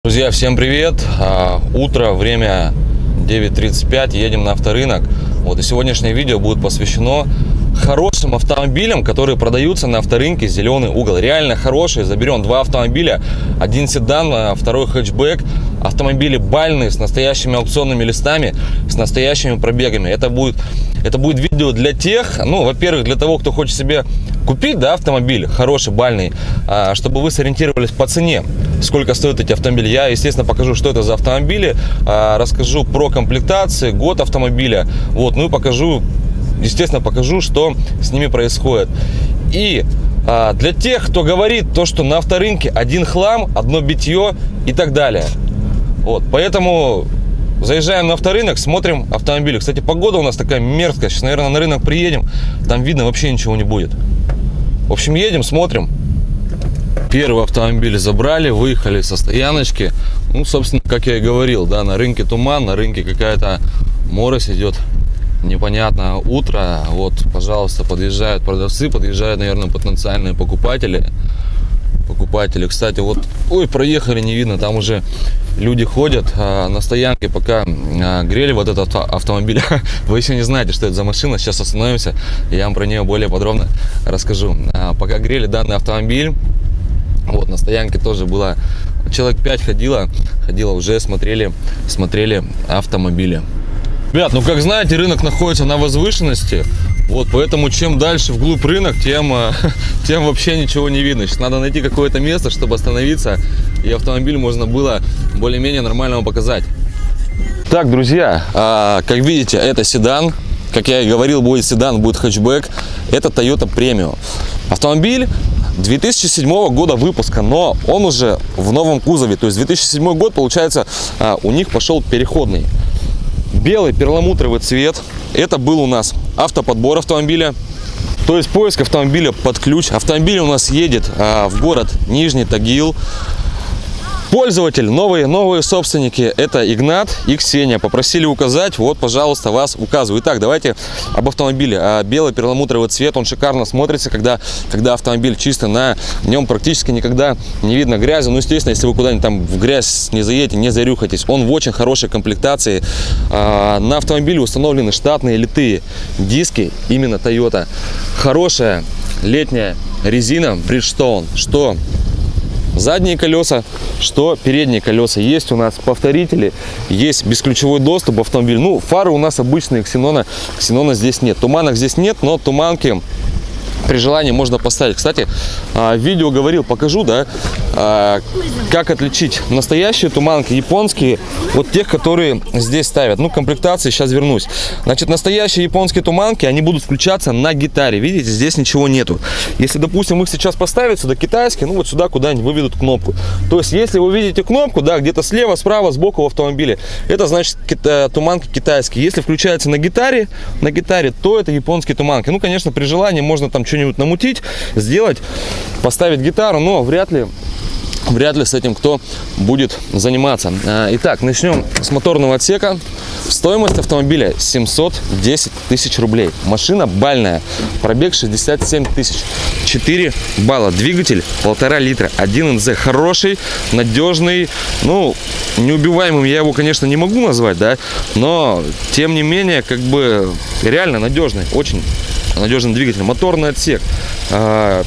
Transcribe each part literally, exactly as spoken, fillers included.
Друзья, всем привет! Утро, время девять тридцать пять, едем на авторынок. Вот, и сегодняшнее видео будет посвящено хорошим автомобилям, которые продаются на авторынке «Зеленый угол». Реально хорошие. Заберем два автомобиля, один седан, второй хэтчбэк. Автомобили бальные, с настоящими аукционными листами, с настоящими пробегами. Это будет, это будет видео для тех, ну, во-первых, для того, кто хочет себе купить, да, автомобиль хороший, бальный, а, чтобы вы сориентировались по цене, сколько стоят эти автомобили. Я, естественно, покажу, что это за автомобили, а, расскажу про комплектации, год автомобиля, вот, ну и покажу, естественно, покажу, что с ними происходит. И а, для тех, кто говорит то, что на авторынке один хлам, одно битье и так далее. Вот, поэтому заезжаем на авторынок, смотрим автомобили. Кстати, погода у нас такая мерзкая. Сейчас, наверное, на рынок приедем, там видно вообще ничего не будет. В общем, едем, смотрим. Первый автомобиль забрали, выехали со стояночки. Ну, собственно, как я и говорил, да, на рынке туман, на рынке какая-то морось идет. Непонятно, утро. Вот, пожалуйста, подъезжают продавцы, подъезжают, наверное, потенциальные покупатели. Покупатели, кстати, вот, ой, проехали, не видно, там уже люди ходят а, на стоянке, пока а, грели вот этот автомобиль. Вы еще не знаете, что это за машина. Сейчас остановимся, и я вам про нее более подробно расскажу. А, пока грели данный автомобиль, вот на стоянке тоже было человек пять ходило, ходило уже смотрели, смотрели автомобили. Ребят, ну как знаете, рынок находится на возвышенности. Вот, поэтому чем дальше вглубь рынок, тем, тем вообще ничего не видно. Сейчас надо найти какое-то место, чтобы остановиться, и автомобиль можно было более-менее нормально показать. Так, друзья, а, как видите, это седан. Как я и говорил, будет седан, будет хэтчбэк. Это Toyota Premio. Автомобиль две тысячи седьмого года выпуска, но он уже в новом кузове. То есть две тысячи седьмой год, получается, а, у них пошел переходный. Белый перламутровый цвет. Это был у нас автоподбор автомобиля, то есть поиск автомобиля под ключ. Автомобиль у нас едет а, в город Нижний Тагил. Пользователь, новые, новые собственники, это Игнат и Ксения. Попросили указать, вот, пожалуйста, вас указываю. Итак, давайте об автомобиле. А, белый перламутровый цвет, он шикарно смотрится, когда, когда автомобиль чисто, на нем практически никогда не видно грязи. Ну, естественно, если вы куда-нибудь там в грязь не заедете, не зарюхайтесь. Он в очень хорошей комплектации. А, на автомобиле установлены штатные литые диски, именно Toyota. Хорошая летняя резина Bridgestone, что задние колеса, что передние колеса. Есть у нас повторители, есть бесключевой доступ автомобиль. Ну, фары у нас обычные, ксенона, ксенона здесь нет. Туманок здесь нет, но туманки при желании можно поставить. Кстати, видео говорил, покажу, да, как отличить настоящие туманки, японские, от тех, которые здесь ставят. Ну, комплектации сейчас вернусь. Значит, настоящие японские туманки, они будут включаться на гитаре. Видите, здесь ничего нету. Если, допустим, их сейчас поставить сюда китайские, ну, вот сюда куда-нибудь выведут кнопку. То есть, если вы видите кнопку, да, где-то слева, справа, сбоку в автомобиле, это значит туманки китайские. Если включается на гитаре, на гитаре, то это японские туманки. Ну, конечно, при желании можно там что-нибудь намутить, сделать, поставить гитару, но вряд ли вряд ли с этим кто будет заниматься. Итак, начнем с моторного отсека. Стоимость автомобиля семьсот десять тысяч рублей. Машина бальная, пробег шестьдесят семь тысяч, четыре балла, двигатель полтора литра, один эн зэ, хороший, надежный, ну, неубиваемым я его, конечно, не могу назвать, да, но тем не менее, как бы реально надежный, очень надежный двигатель. Моторный отсек а,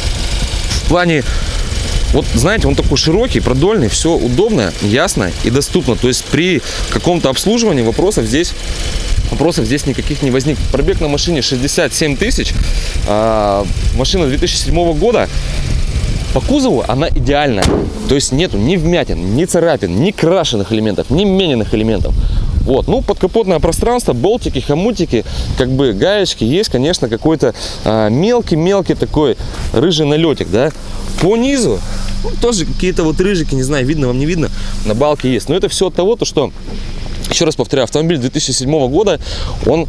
в плане, вот знаете, он такой широкий, продольный, все удобно, ясно и доступно. То есть при каком-то обслуживании вопросов здесь вопросов здесь никаких не возникнет. Пробег на машине шестьдесят семь тысяч, а, машина две тысячи седьмого года. По кузову она идеальная, то есть нету ни вмятин, ни царапин, ни крашеных элементов, ни мененных элементов. Вот, ну, подкапотное пространство, болтики, хомутики, как бы гаечки, есть, конечно, какой-то мелкий-мелкий а, такой рыжий налетик, да. По низу, ну, тоже какие-то вот рыжики, не знаю, видно вам, не видно, на балке есть. Но это все от того, то, что, еще раз повторяю, автомобиль две тысячи седьмого года, он,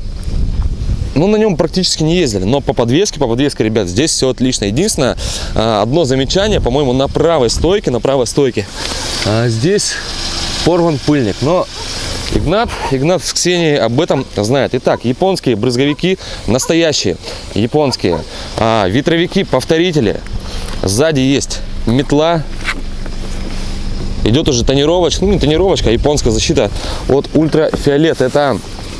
ну, на нем практически не ездили. Но по подвеске, по подвеске, ребят, здесь все отлично. Единственное, одно замечание, по-моему, на правой стойке, на правой стойке, а здесь порван пыльник, но Игнат, Игнат с Ксенией об этом знает. Итак, японские брызговики, настоящие японские, а, ветровики, повторители. Сзади есть метла, идет уже тонировочка, ну не тонировочка, а японская защита от ультрафиолета. Это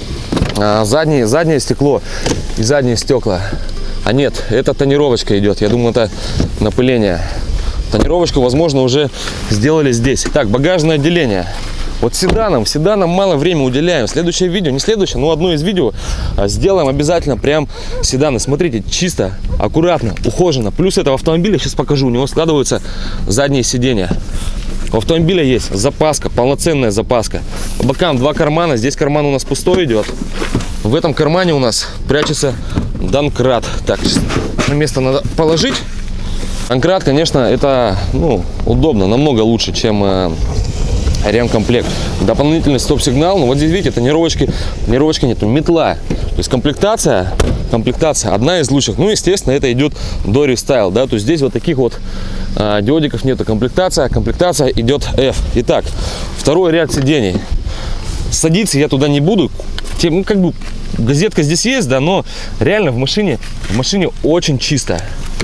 а, заднее, заднее стекло и задние стекла. А нет, это тонировочка идет. Я думаю, это напыление. Тонировочку, возможно, уже сделали здесь. Так, багажное отделение. Вот седанам, седанам мало времени уделяем. Следующее видео, не следующее, но одно из видео сделаем обязательно прям седаны. Смотрите, чисто, аккуратно, ухоженно. Плюс этого автомобиля, сейчас покажу, у него складываются задние сиденья. У автомобиля есть запаска, полноценная запаска. По бокам два кармана, здесь карман у нас пустой идет. В этом кармане у нас прячется домкрат. Так, на место надо положить. Домкрат, конечно, это ну, удобно, намного лучше, чем э, ремкомплект. Дополнительный стоп-сигнал. Но вот здесь, видите, тонировочки, тонировочки нету. Метла. То есть комплектация, комплектация одна из лучших. Ну, естественно, это идет до рестайл. Да? То есть здесь вот таких вот э, диодиков нету. Комплектация, комплектация идет F. Итак, второй ряд сидений. Садиться я туда не буду. Тем, ну, как бы газетка здесь есть, да, но реально в машине, в машине очень чисто.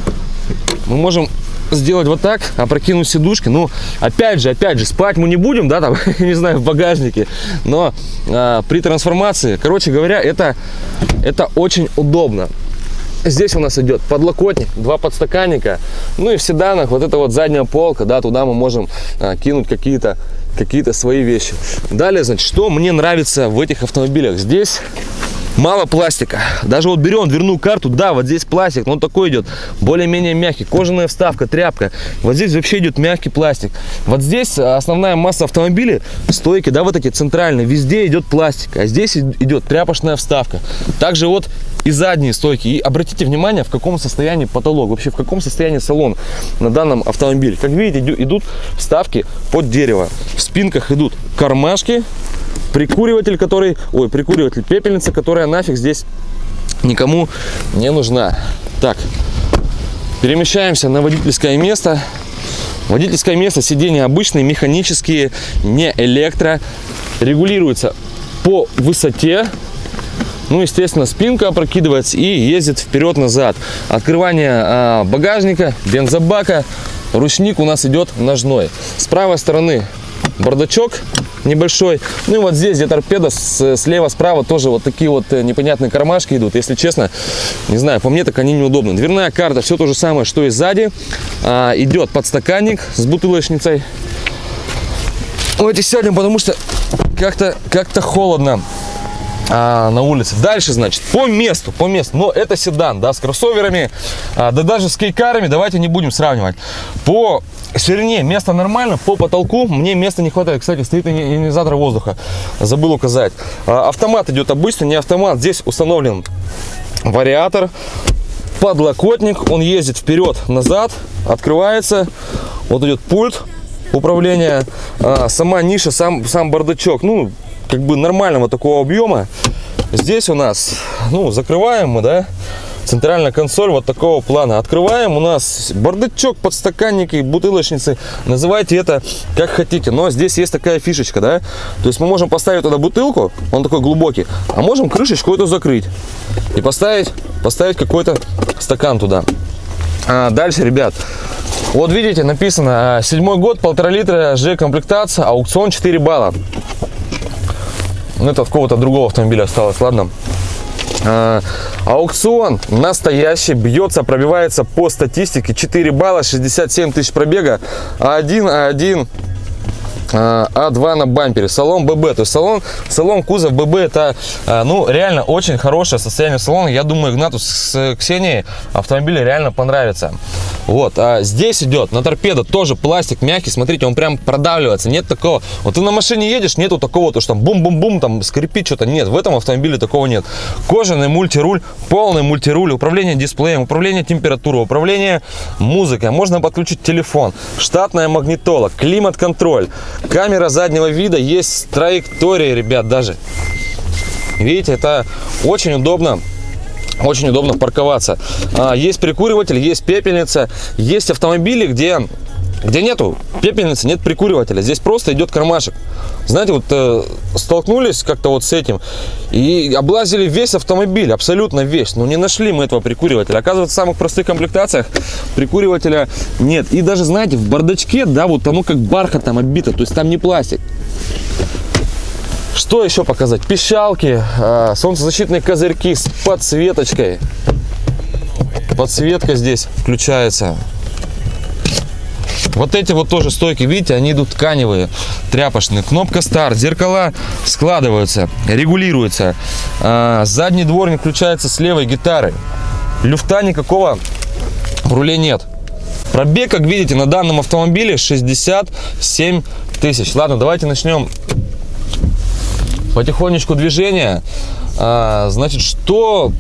Мы можем сделать вот так, опрокинуть сидушки. Ну, опять же, опять же, спать мы не будем, да, там, не знаю, в багажнике. Но а, при трансформации, короче говоря, это, это очень удобно. Здесь у нас идет подлокотник, два подстаканника. Ну и в седанах вот эта вот задняя полка, да, туда мы можем а, кинуть какие-то какие-то свои вещи. Далее, значит, что мне нравится в этих автомобилях? Здесь мало пластика. Даже вот берем дверную карту, да, вот здесь пластик, но он такой идет более-менее мягкий. Кожаная вставка, тряпка. Вот здесь вообще идет мягкий пластик. Вот здесь основная масса автомобилей, стойки, да, вот эти центральные, везде идет пластик. А здесь идет тряпочная вставка. Также вот и задние стойки. И обратите внимание, в каком состоянии потолок, вообще в каком состоянии салон на данном автомобиле. Как видите, идут вставки под дерево. В спинках идут кармашки. Прикуриватель, который, ой, прикуриватель, пепельница, которая нафиг здесь никому не нужна. Так, перемещаемся на водительское место. Водительское место, сиденья обычные, механические, не электро. Регулируется по высоте. Ну, естественно, спинка опрокидывается и ездит вперед-назад. Открывание а, багажника, бензобака. Ручник у нас идет ножной. С правой стороны бардачок небольшой. Ну и вот здесь, где торпеда, с, слева, справа тоже вот такие вот непонятные кармашки идут. Если честно, не знаю, по мне так они неудобны. Дверная карта, все то же самое, что и сзади. А, идет подстаканник с бутылочницей. Давайте сядем, потому что как-то как-то холодно а, на улице. Дальше, значит, по месту, по месту. Но это седан, да, с кроссоверами, а, да даже с кейкарами давайте не будем сравнивать. По ширине место нормально, по потолку мне места не хватает. Кстати, стоит ионизатор воздуха, забыл указать. А, автомат идет обычно, не автомат. Здесь установлен вариатор, подлокотник, он ездит вперед-назад, открывается. Вот идет пульт управления, а, сама ниша, сам, сам бардачок. Ну, как бы нормального такого объема. Здесь у нас, ну, закрываем мы, да, центральная консоль вот такого плана. Открываем, у нас бардачок, подстаканники, бутылочницы. Называйте это как хотите. Но здесь есть такая фишечка, да. То есть мы можем поставить туда бутылку, он такой глубокий, а можем крышечку эту закрыть и поставить, поставить какой-то стакан туда. А дальше, ребят, вот видите, написано седьмой год, полтора литра, Ж-комплектация, аукцион четыре балла. Это от какого-то другого автомобиля осталось, ладно. А, аукцион настоящий, бьется, пробивается по статистике четыре балла, шестьдесят семь тысяч пробега, А один, А один, А два на бампере, салон ББ. То есть салон, салон кузов ББ, это, ну, реально очень хорошее состояние салона. Я думаю, Игнату с Ксенией автомобиль реально понравится. Вот, а здесь идет на торпедо тоже пластик мягкий. Смотрите, он прям продавливается. Нет такого, вот ты на машине едешь, нету такого, то что там бум-бум-бум, там скрипит что-то. Нет, в этом автомобиле такого нет. Кожаный мультируль, полный мультируль, управление дисплеем, управление температурой, управление музыкой. Можно подключить телефон, штатная магнитола, климат-контроль. Камера заднего вида, есть траектория, ребят, даже. Видите, это очень удобно. Очень удобно парковаться. Есть прикуриватель, есть пепельница. Есть автомобили, где где нету пепельницы, нет прикуривателя. Здесь просто идет кармашек. Знаете, вот э, столкнулись как-то вот с этим и облазили весь автомобиль, абсолютно весь. Но не нашли мы этого прикуривателя. Оказывается, в самых простых комплектациях прикуривателя нет. И даже, знаете, в бардачке, да, вот оно как бархатом оббито, то есть там не пластик. Что еще показать? Пищалки, э, солнцезащитные козырьки с подсветочкой. Подсветка здесь включается. Вот эти вот тоже стойки, видите, они идут тканевые, тряпочные. Кнопка старт, зеркала складываются, регулируются. А, задний дворник включается с левой гитары. Люфта никакого в руле нет. Пробег, как видите, на данном автомобиле шестьдесят семь тысяч. Ладно, давайте начнем потихонечку движение. А, значит, что...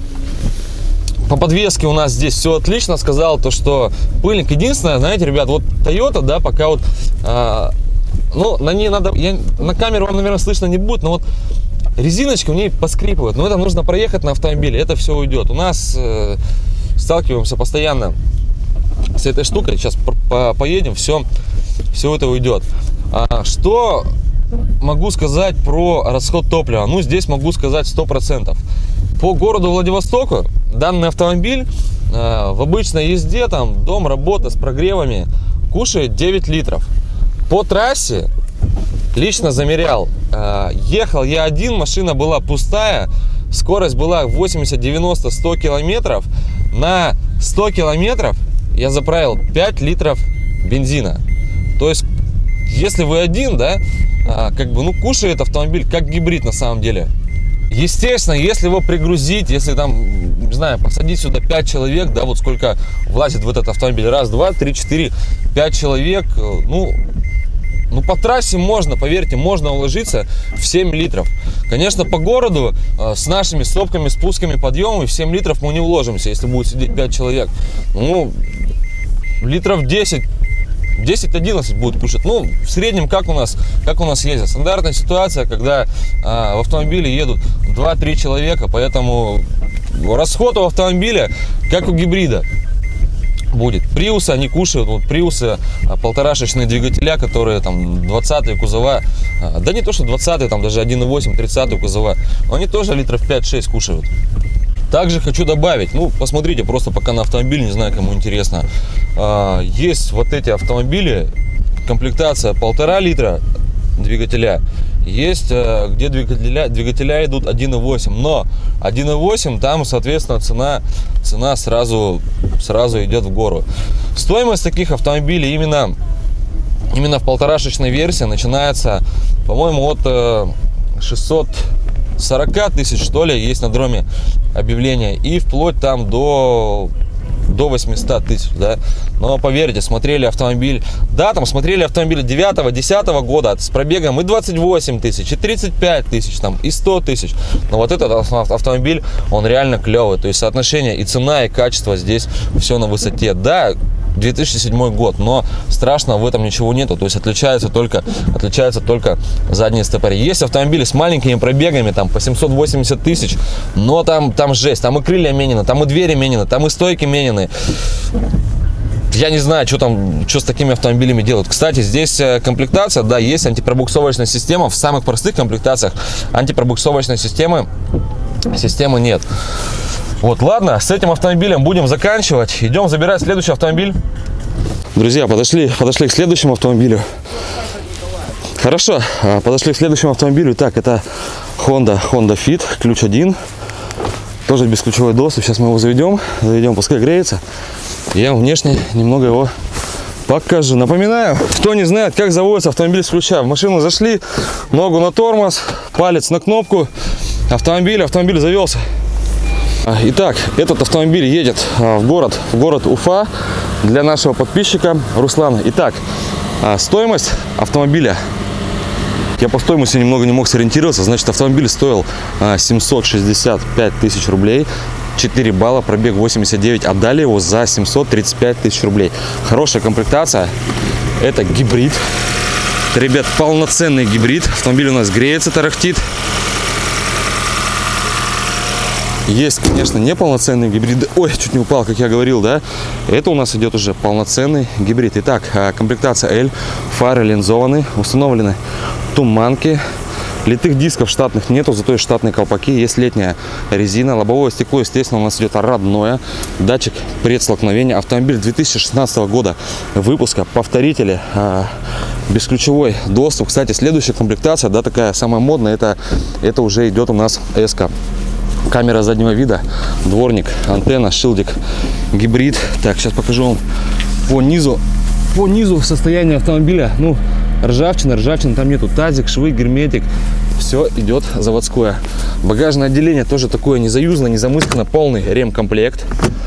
По подвеске у нас здесь все отлично. Сказал то, что пыльник. Единственное, знаете, ребят, вот Toyota, да, пока вот, а, ну, на ней надо, я, на камеру вам, наверное, слышно не будет, но вот резиночки у ней поскрипывают. Но это нужно проехать на автомобиле, это все уйдет. У нас э, сталкиваемся постоянно с этой штукой. Сейчас по -по поедем, все, все это уйдет. А, что могу сказать про расход топлива? Ну, здесь могу сказать сто процентов. По городу Владивостоку данный автомобиль э, в обычной езде, там, дом, работа с прогревами, кушает девять литров. По трассе, лично замерял, э, ехал я один, машина была пустая, скорость была восемьдесят, девяносто, сто километров. На сто километров я заправил пять литров бензина. То есть, если вы один, да, э, как бы, ну, кушает автомобиль как гибрид на самом деле. Естественно, если его пригрузить, если там, не знаю, посадить сюда пять человек, да, вот сколько влазит в этот автомобиль, раз, два, три, четыре, пять человек, ну, ну, по трассе можно, поверьте, можно уложиться в семь литров. Конечно, по городу э, с нашими сопками, спусками, подъемами в семь литров мы не уложимся, если будет сидеть пять человек. Ну, литров десять. десять-одиннадцать будет кушать. Ну, в среднем, как у нас, как у нас ездят. Стандартная ситуация, когда а, в автомобиле едут два-три человека, поэтому расход у автомобиля, как у гибрида, будет. Приусы, они кушают, вот приусы, а, полторашечные двигателя, которые там двадцатые кузова, а, да не то, что двадцатые, там даже один и восемь, тридцатые кузова, они тоже литров пять-шесть кушают. Также хочу добавить, ну, посмотрите, просто пока на автомобиль, не знаю, кому интересно. А, есть вот эти автомобили, комплектация полтора литра двигателя. Есть, а, где двигателя, двигателя идут один и восемь. Но один и восемь, там, соответственно, цена, цена сразу, сразу идет в гору. Стоимость таких автомобилей именно, именно в полторашечной версии начинается, по-моему, от э, шестисот сорока тысяч, что ли, есть на дроме объявление, и вплоть там до до восьмисот тысяч, да. Но поверьте, смотрели автомобиль, да, там смотрели автомобиль девятого-десятого года с пробегом и двадцать восемь тысяч, и тридцать пять тысяч, там, и сто тысяч. Но вот этот автомобиль, он реально клевый. То есть соотношение и цена, и качество здесь все на высоте. Да, две тысячи седьмой год, но страшного в этом ничего нету. То есть отличается только, отличается только задние стопоры. Есть автомобили с маленькими пробегами, там по семьсот восемьдесят тысяч, но там, там жесть, там и крылья менены, там и двери менены, там и стойки менены. Я не знаю, что там, что с такими автомобилями делают. Кстати, здесь комплектация, да, есть антипробуксовочная система. В самых простых комплектациях антипробуксовочной системы, системы нет. Вот, ладно, с этим автомобилем будем заканчивать. Идем забирать следующий автомобиль. Друзья, подошли, подошли к следующему автомобилю. Хорошо, подошли к следующему автомобилю. Так, это Honda, Honda Fit, ключ один. Тоже бесключевой доступ. Сейчас мы его заведем. Заведем, пускай греется. Я вам внешне немного его покажу. Напоминаю, кто не знает, как заводится автомобиль с ключа. В машину зашли, ногу на тормоз, палец на кнопку. Автомобиль, автомобиль завелся. Итак, этот автомобиль едет в город, в город Уфа для нашего подписчика Руслана. Итак, стоимость автомобиля. Я по стоимости немного не мог сориентироваться. Значит, автомобиль стоил семьсот шестьдесят пять тысяч рублей. четыре балла, пробег восемьдесят девять. Отдали его за семьсот тридцать пять тысяч рублей. Хорошая комплектация. Это гибрид. Это, ребят, полноценный гибрид. Автомобиль у нас греется, тарахтит. Есть, конечно, неполноценные гибриды. Ой, чуть не упал, как я говорил, да. Это у нас идет уже полноценный гибрид. Итак, комплектация L, фары линзованы, установлены туманки. Литых дисков штатных нету, зато есть штатные колпаки, есть летняя резина. Лобовое стекло, естественно, у нас идет родное. Датчик предстолкновения. Автомобиль две тысячи шестнадцатого года выпуска. Повторители, э, бесключевой доступ. Кстати, следующая комплектация, да, такая самая модная, это, это уже идет у нас эс-ка. Камера заднего вида, дворник, антенна, шилдик, гибрид. Так, сейчас покажу вам по низу, по низу состояние автомобиля. Ну, ржавчина, ржавчина, там нету, тазик, швы, герметик, все идет заводское. Багажное отделение тоже такое не заюзано, не замыскано, полный ремкомплект.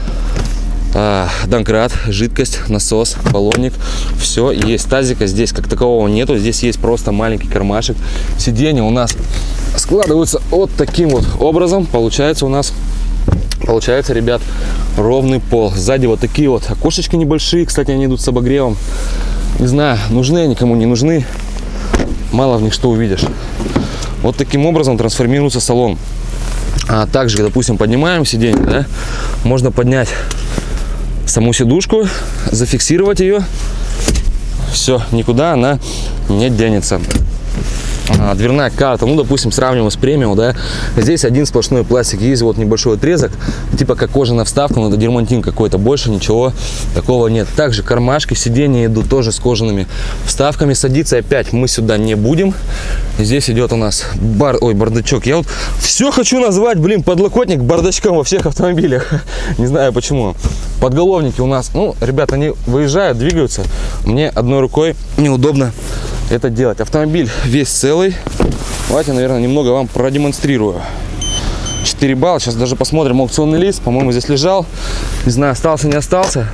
А, домкрат, жидкость, насос, баллонник, все есть. Тазика здесь как такового нету, здесь есть просто маленький кармашек. Сиденья у нас складываются вот таким вот образом. Получается у нас, получается, ребят, ровный пол. Сзади вот такие вот окошечки небольшие, кстати, они идут с обогревом. Не знаю, нужны они, кому не нужны, мало в них что увидишь. Вот таким образом трансформируется салон. А также, допустим, поднимаем сиденье, да, можно поднять саму сидушку, зафиксировать ее. Все, никуда она не денется. А, дверная карта, ну, допустим, сравниваем с премиум, да, здесь один сплошной пластик, есть вот небольшой отрезок, типа как кожаная вставка, но это дермантин какой-то, больше ничего такого нет. Также кармашки, сиденья идут тоже с кожаными вставками. Садиться опять мы сюда не будем. Здесь идет у нас бар, ой, бардачок. Я вот все хочу назвать, блин, подлокотник бардачком во всех автомобилях. Не знаю почему. Подголовники у нас, ну, ребята, они выезжают, двигаются. Мне одной рукой неудобно это делать. Автомобиль весь целый. Давайте, наверное, немного вам продемонстрирую. четыре балла. Сейчас даже посмотрим аукционный лист. По-моему, здесь лежал. Не знаю, остался, не остался.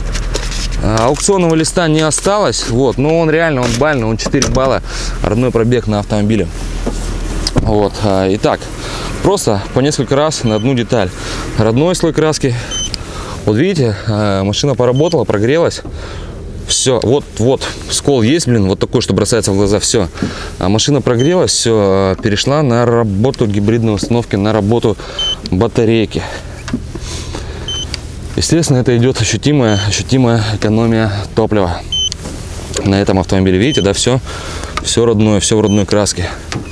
А, аукционного листа не осталось. Вот, но он реально, он бальный, он четыре балла. Родной пробег на автомобиле. Вот. Итак, просто по несколько раз на одну деталь. Родной слой краски. Вот видите, машина поработала, прогрелась. Все, вот, вот, скол есть, блин, вот такой, что бросается в глаза, все. А машина прогрелась, все, перешла на работу гибридной установки, на работу батарейки. Естественно, это идет ощутимая, ощутимая экономия топлива на этом автомобиле. Видите, да, все, все родное, все в родной краске.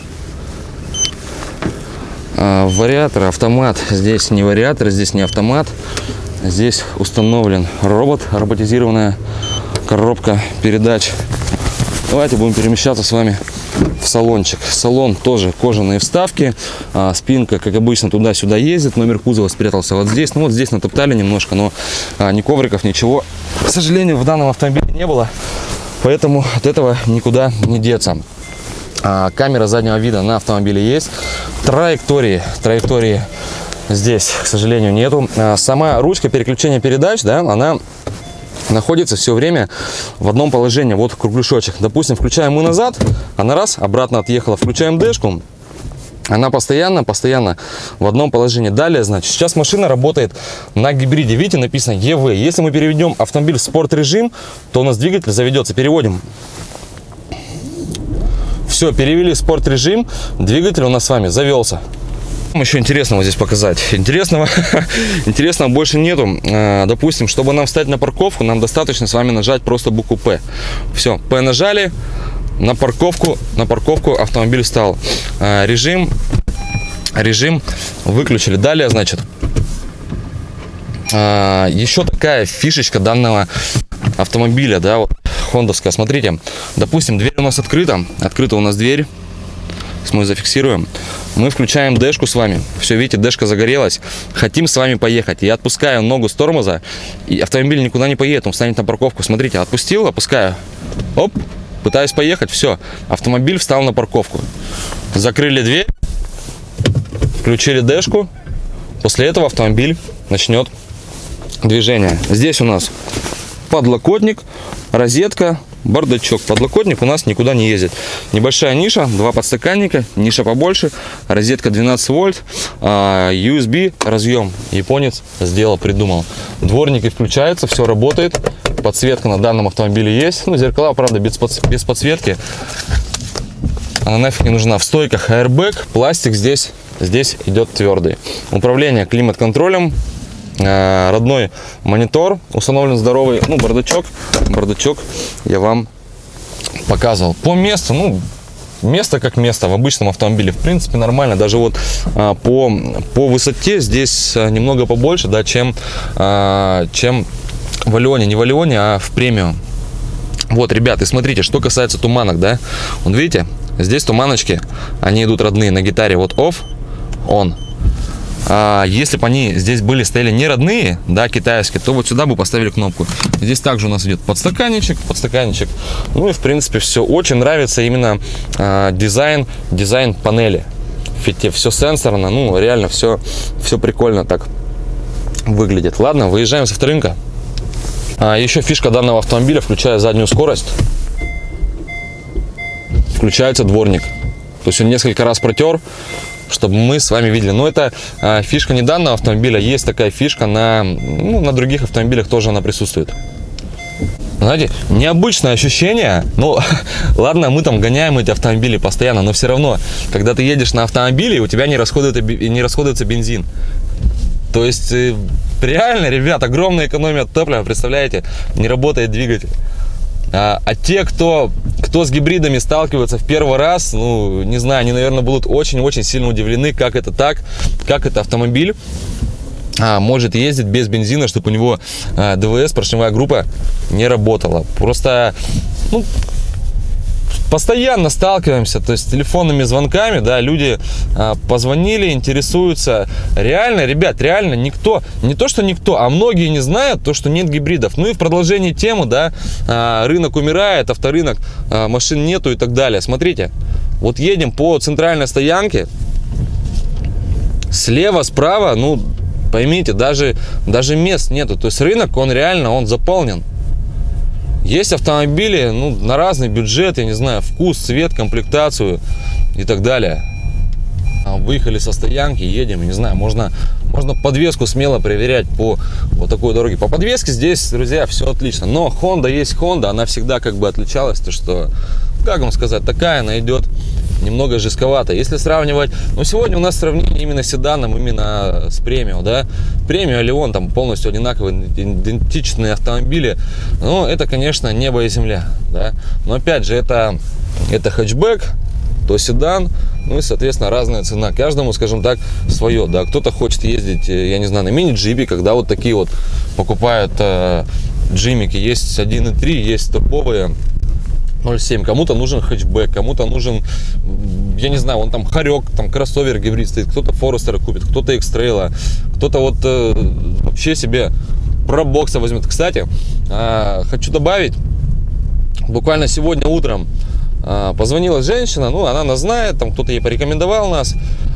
А, вариатор, автомат, здесь не вариатор, здесь не автомат. Здесь установлен робот, роботизированная коробка передач. Давайте будем перемещаться с вами в салончик. Салон тоже кожаные вставки, а, спинка, как обычно, туда-сюда ездит. Номер кузова спрятался вот здесь. Ну вот здесь натоптали немножко, но а, ни ковриков, ничего, к сожалению, в данном автомобиле не было. Поэтому от этого никуда не деться. А, камера заднего вида на автомобиле есть. Траектории, траектории здесь, к сожалению, нету. А, сама ручка переключения передач, да, она находится все время в одном положении. Вот кругляшочек. Допустим, включаем мы назад, она раз, обратно отъехала. Включаем дэшку, она постоянно, постоянно в одном положении. Далее, значит, сейчас машина работает на гибриде. Видите, написано и ви. Если мы переведем автомобиль в спорт режим, то у нас двигатель заведется. Переводим. Все, перевели в спорт режим, двигатель у нас с вами завелся. Еще интересного здесь показать. Интересного, интересного больше нету. Допустим, чтобы нам встать на парковку, нам достаточно с вами нажать просто букву П. Все, П нажали, на парковку, на парковку автомобиль встал. Режим, режим выключили. Далее, значит, еще такая фишечка данного автомобиля, да, вот хондовская. Смотрите, допустим, дверь у нас открыта, открыта у нас дверь. Мы зафиксируем, мы включаем дэшку с вами. Все, видите, дэшка загорелась. Хотим с вами поехать. Я отпускаю ногу с тормоза, и автомобиль никуда не поедет, он встанет на парковку. Смотрите, отпустил, опускаю, оп, пытаюсь поехать. Все, автомобиль встал на парковку. Закрыли дверь, включили дэшку. После этого автомобиль начнет движение. Здесь у нас подлокотник, розетка, бардачок. Подлокотник у нас никуда не ездит. Небольшая ниша, два подстаканника, ниша побольше, розетка двенадцать вольт, ю эс би разъем. Японец сделал, придумал. Дворники включаются, все работает. Подсветка на данном автомобиле есть. Ну, зеркала, правда, без, подс без подсветки. Она нафиг не нужна. В стойках аэрбэк, пластик здесь здесь идет твердый. Управление климат-контролем, э, родной монитор, установлен здоровый, ну, бардачок, бардачок я вам показывал. По месту, ну, место как место в обычном автомобиле, в принципе, нормально. Даже вот а, по, по высоте здесь немного побольше, да, чем, а, чем в Алионе. Не в Алионе, а в премиум. Вот, ребята, и смотрите, что касается туманок, да. Вот видите, здесь туманочки, они идут родные на гитаре. Вот off, on. А если бы они здесь были, стояли не родные, да, китайские, то вот сюда бы поставили кнопку. Здесь также у нас идет подстаканничек, подстаканничек. Ну и в принципе все. Очень нравится именно а, дизайн, дизайн панели. Все сенсорно, ну реально все, все прикольно так выглядит. Ладно, выезжаем с авторынка. А, еще фишка данного автомобиля, включая заднюю скорость, включается дворник. То есть он несколько раз протер, чтобы мы с вами видели. Но это а, фишка не данного автомобиля, есть такая фишка на, ну, на других автомобилях тоже она присутствует. Знаете, необычное ощущение. Ну, ладно, мы там гоняем эти автомобили постоянно, но все равно, когда ты едешь на автомобиле, у тебя не расходуется, не расходуется бензин. То есть, реально, ребят, огромная экономия топлива, представляете, не работает двигатель. А, а те, кто, кто с гибридами сталкиваются в первый раз, ну, не знаю, они, наверное, будут очень-очень сильно удивлены, как это так, как это автомобиль а, может ездить без бензина, чтобы у него а, ДВС, поршневая группа, не работала. Просто, ну, постоянно сталкиваемся, то есть с телефонными звонками, да, люди а, позвонили, интересуются. Реально, ребят, реально никто, не то что никто, а многие не знают то, что нет гибридов. Ну и в продолжении темы, да, а, рынок умирает, авторынок, а, машин нету и так далее. Смотрите, вот едем по центральной стоянке, слева, справа, ну, поймите, даже, даже мест нету. То есть рынок, он реально, он заполнен. Есть автомобили, ну, на разный бюджет, я не знаю, вкус, цвет, комплектацию и так далее. Выехали со стоянки, едем, не знаю, можно, можно подвеску смело проверять по вот такой дороге. По подвеске здесь, друзья, все отлично. Но Honda есть Honda, она всегда как бы отличалась, то что, как вам сказать, такая она идет немного жестковато. Если сравнивать, ну, сегодня у нас сравнение именно с седаном, именно с премиум, да. Премиум, Алион, там полностью одинаковые, идентичные автомобили. Но это, конечно, небо и земля, да. Но опять же, это, это хэтчбэк, то седан, ну и, соответственно, разная цена. Каждому, скажем так, свое, да. Кто-то хочет ездить, я не знаю, на мини-джипе, когда вот такие вот покупают э, джимики. Есть один и три, есть топовые ноль семь. Кому-то нужен хэтчбэк, кому-то нужен, я не знаю, он там хорек, там кроссовер гибрид стоит, кто-то Форестера купит, кто-то X-Trail, кто-то вот э, вообще себе пробокса возьмет. Кстати, э, хочу добавить, буквально сегодня утром э, позвонила женщина, ну, она нас знает, там кто-то ей порекомендовал нас,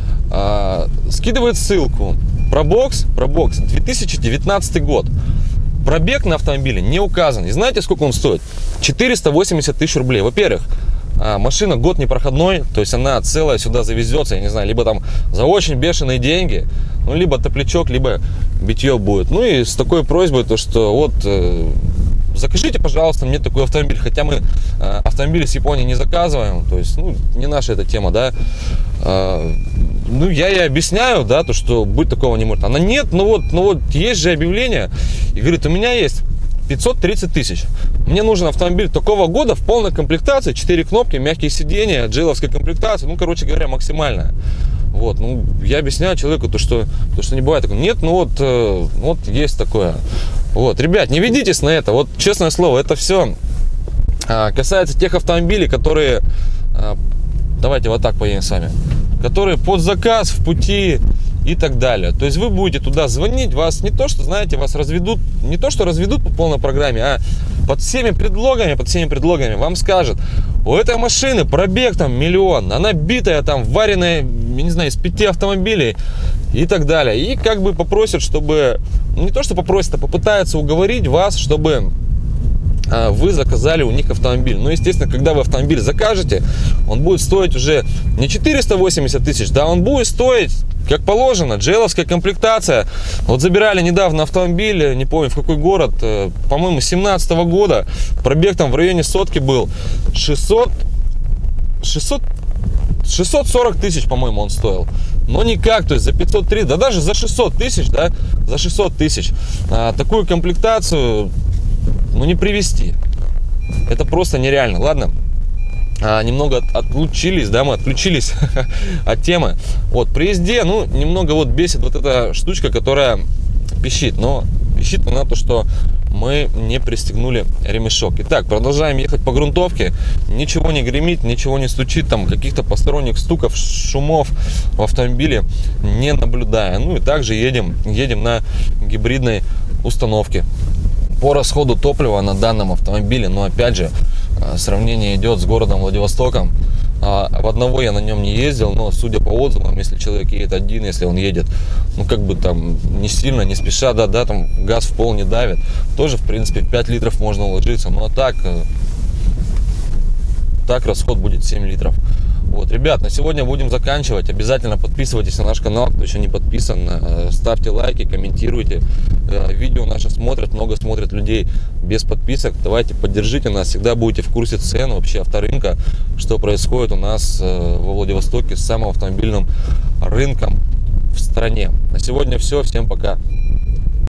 э, скидывает ссылку, пробокс, пробокс, две тысячи девятнадцатый год. Пробег на автомобиле не указан. И знаете, сколько он стоит? четыреста восемьдесят тысяч рублей. Во-первых, машина год непроходной, то есть она целая сюда завезется, я не знаю, либо там за очень бешеные деньги, ну, либо топлячок, либо битье будет. Ну и с такой просьбой, то что вот э, закажите, пожалуйста, мне такой автомобиль, хотя мы э, автомобили с Японии не заказываем, то есть, ну, не наша эта тема, да. Э, ну, я ей объясняю, да, то, что быть такого не может. Она: нет, ну вот, ну вот, есть же объявление. И говорит: у меня есть пятьсот тридцать тысяч. Мне нужен автомобиль такого года в полной комплектации, четыре кнопки, мягкие сиденья, джейловская комплектация, ну, короче говоря, максимальная. Вот, ну, я объясняю человеку, то, что, то, что не бывает такого. Нет, ну вот, э, вот есть такое. Вот, ребят, не ведитесь на это. Вот, честное слово, это все а, касается тех автомобилей, которые, а, давайте вот так поедем с вами, которые под заказ, в пути и так далее. То есть вы будете туда звонить, вас не то, что, знаете, вас разведут, не то, что разведут по полной программе, а под всеми предлогами, под всеми предлогами вам скажут: у этой машины пробег там миллион, она битая, там вареная, я не знаю, из пяти автомобилей и так далее. И как бы попросят, чтобы, не то, что попросят, а попытаются уговорить вас, чтобы вы заказали у них автомобиль. Ну, естественно, когда вы автомобиль закажете, он будет стоить уже не четыреста восемьдесят тысяч, да, он будет стоить как положено, джейловская комплектация. Вот забирали недавно автомобиль, не помню в какой город, по-моему, семнадцатого года, пробег там в районе сотки был, шестьсот, шестьсот, шестьсот сорок тысяч, по-моему, он стоил. но никак, то есть за пятьсот тридцать, да даже за шестьсот тысяч, да, за шестьсот тысяч а, такую комплектацию, ну, не привезти. Это просто нереально. Ладно, а, немного от, отлучились, да, мы отключились от темы. Вот, при езде, ну, немного вот бесит вот эта штучка, которая пищит, но пищит на то, что мы не пристегнули ремешок. Итак, продолжаем ехать по грунтовке. Ничего не гремит, ничего не стучит, там каких-то посторонних стуков, шумов в автомобиле не наблюдая. Ну и также едем, едем на гибридной установке. По расходу топлива на данном автомобиле, но опять же, сравнение идет с городом Владивостоком. В одного я на нем не ездил, но судя по отзывам, если человек едет один, если он едет, ну как бы там не сильно, не спеша, да, да, там газ в пол не давит, тоже в принципе в пять литров можно уложиться, но так, так расход будет семь литров. Вот, ребят, на сегодня будем заканчивать. Обязательно подписывайтесь на наш канал, кто еще не подписан. Ставьте лайки, комментируйте. Видео наши смотрят, много смотрят людей без подписок. Давайте поддержите нас, всегда будете в курсе цен вообще авторынка, что происходит у нас во Владивостоке с самым автомобильным рынком в стране. На сегодня все. Всем пока.